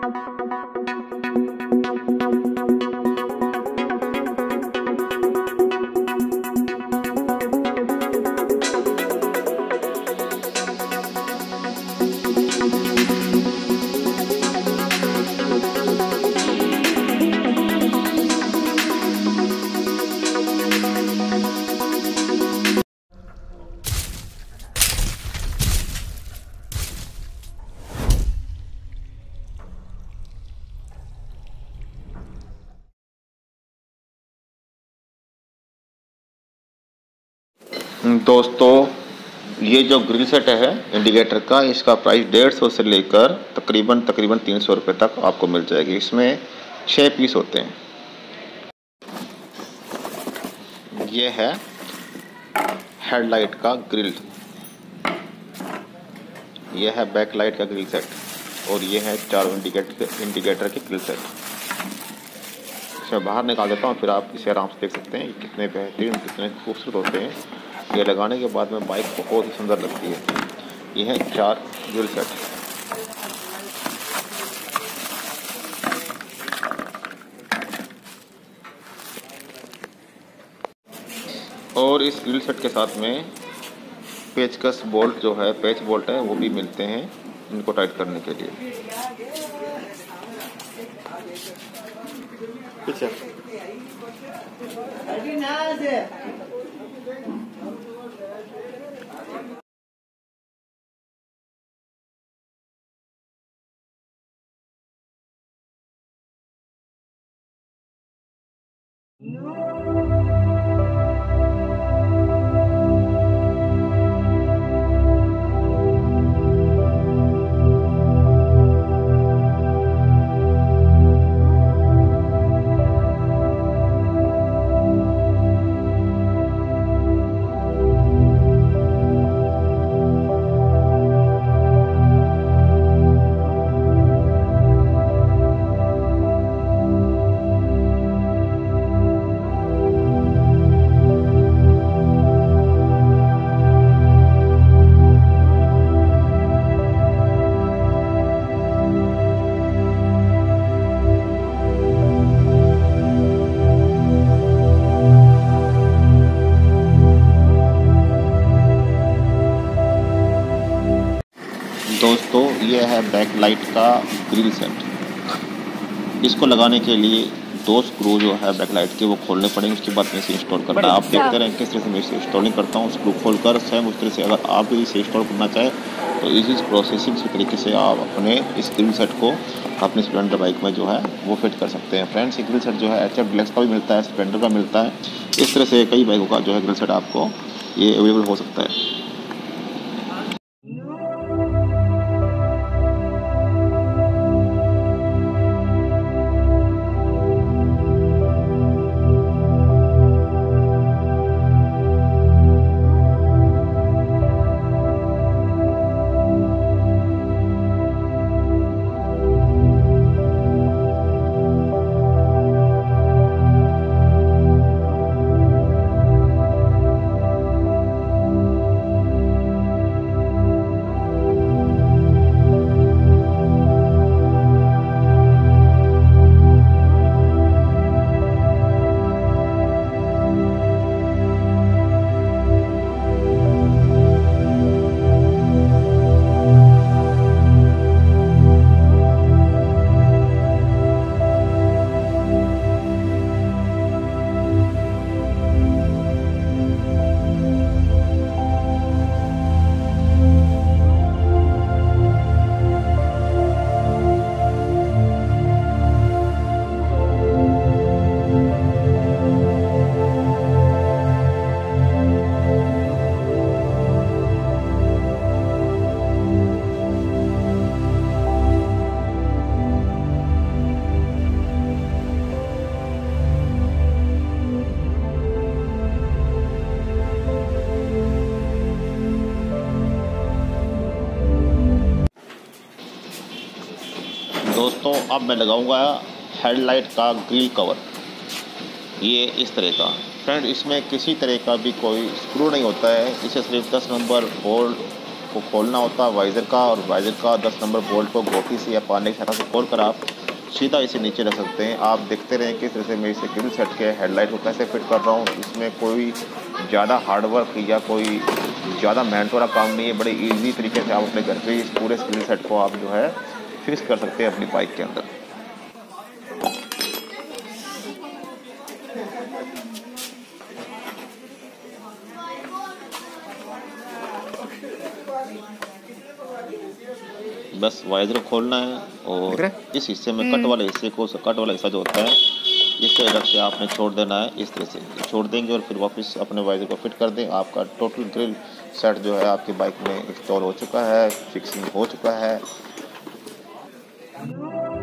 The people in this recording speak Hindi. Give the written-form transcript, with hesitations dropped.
दोस्तों ये जो ग्रिल सेट है इंडिकेटर का, इसका प्राइस 150 से लेकर तकरीबन 300 रुपये तक आपको मिल जाएगी। इसमें 6 पीस होते हैं। ये है हेडलाइट का ग्रिल, ये है बैकलाइट का ग्रिल सेट और ये है 4 इंडिकेटर के ग्रिल सेट। इसे बाहर निकाल देता हूँ, फिर आप इसे आराम से देख सकते हैं कितने बेहतरीन, कितने खूबसूरत होते हैं। ये लगाने के बाद में बाइक बहुत ही सुंदर लगती है। ये है 4 ग्रिल सेट। और इस ग्रिल सेट के साथ में पेचकस बोल्ट जो है, पेच बोल्ट है, वो भी मिलते हैं इनको टाइट करने के लिए। पीछे दोस्तों ये है बैकलाइट का ग्रिल सेट। इसको लगाने के लिए 2 स्क्रू जो है बैकलाइट के वो खोलने पड़ेंगे, उसके बाद में इसे इंस्टॉल करना है। आप देखते रहें किस तरह से मैं इसे इंस्टॉलिंग करता हूँ। स्क्रू खोलकर सेम उस तरह से अगर आप भी इसे इंस्टॉल करना चाहें तो इसी प्रोसेसिंग के तरीके से आप अपने इस ग्रिल सेट को अपने स्प्लेंडर बाइक में जो है वो फिट कर सकते हैं। फ्रेंड्स, ये ग्रिल सेट जो है HF डिलक्स का भी मिलता है, स्प्लेंडर का मिलता है। इस तरह से कई बाइकों का जो है ग्रिल सेट आपको ये अवेलेबल हो सकता है। दोस्तों अब मैं लगाऊंगा हेडलाइट का ग्रिल कवर। ये इस तरह का फ्रेंड, इसमें किसी तरह का भी कोई स्क्रू नहीं होता है। इसे सिर्फ 10 नंबर बोल्ट आपको खोलना होता है वाइज़र का, और वाइज़र का 10 नंबर बोल्ट को गोटी से या पाने की सहायता से खोल कर आप सीधा इसे नीचे रख सकते हैं। आप देखते रहें किस तरह से मैं इसे ग्रिल सेट के हेडलाइट को कैसे फिट कर रहा हूँ। इसमें कोई ज़्यादा हार्ड वर्क या कोई ज़्यादा मेहनत वाला काम नहीं है। बड़े ईजी तरीके से आप अपने घर पे इस पूरे ग्रिल सेट को आप जो है फिक्स कर सकते हैं अपनी बाइक के अंदर। बस वाइज़र को खोलना है और इस हिस्से में कट वाले हिस्से को, कट वाला हिस्सा जो होता है इस तरह से आपने छोड़ देना है। इस तरह से छोड़ देंगे और फिर वापस अपने वाइज़र को फिट कर दें। आपका टोटल ग्रिल सेट जो है आपकी बाइक में इंस्टॉल हो चुका है, फिक्सिंग हो चुका है।